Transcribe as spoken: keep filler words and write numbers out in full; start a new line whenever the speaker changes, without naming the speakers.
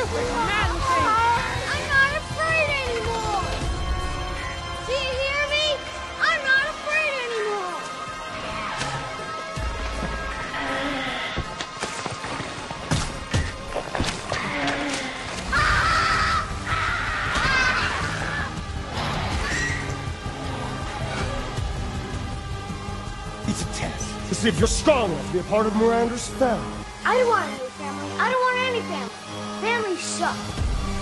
I'm not afraid anymore. Do you hear me? I'm not afraid anymore.
It's a test to see if you're strong enough to be a part of Miranda's family.
I don't want any family. I don't want any family. Families suck.